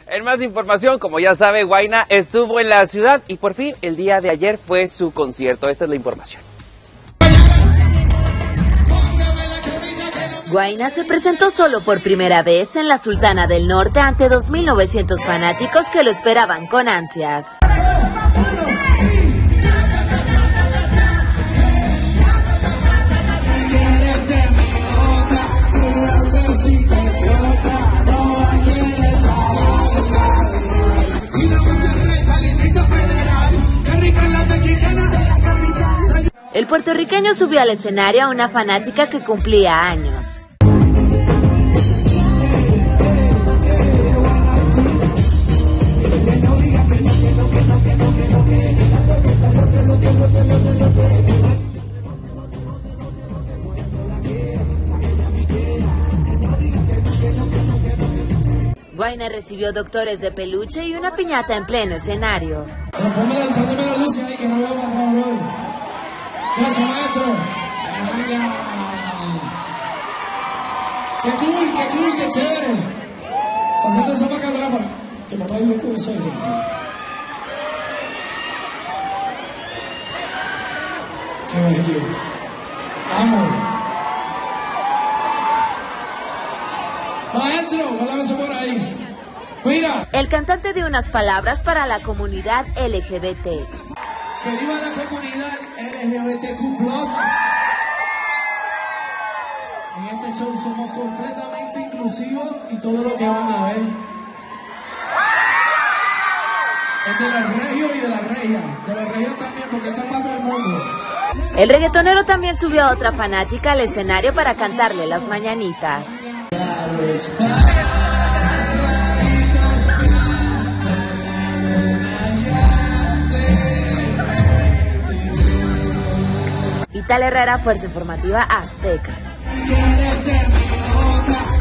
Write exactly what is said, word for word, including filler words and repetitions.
En más información, como ya sabe, Huayna estuvo en la ciudad y por fin el día de ayer fue su concierto. Esta es la información. Huayna se presentó solo por primera vez en la Sultana del Norte ante dos mil novecientos fanáticos que lo esperaban con ansias. El puertorriqueño subió al escenario a una fanática que cumplía años. Huayna recibió doctores de peluche y una piñata en pleno escenario. Gracias, maestro. Qué cool, qué cool, qué chévere. Pasando eso para acá atrás. Que papá vive con eso. Qué bello. Vamos. Maestro, volvamos por ahí. Mira. El cantante dio unas palabras para la comunidad L G B T. Que viva la comunidad L G B T Q plus. En este show somos completamente inclusivos y todo lo que van a ver es de los regios y de las regias. De los regios también, porque está para todo el mundo. El reggaetonero también subió a otra fanática al escenario para cantarle las mañanitas. Vital Herrera, Fuerza Informativa Azteca.